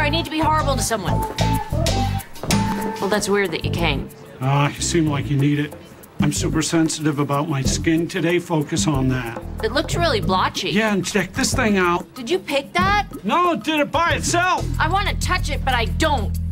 I need to be horrible to someone. Well, that's weird that you came. You seem like you need it. I'm super sensitive about my skin today. Focus on that. It looks really blotchy. Yeah, and check this thing out. Did you pick that? No, it did it by itself. I want to touch it, but I don't.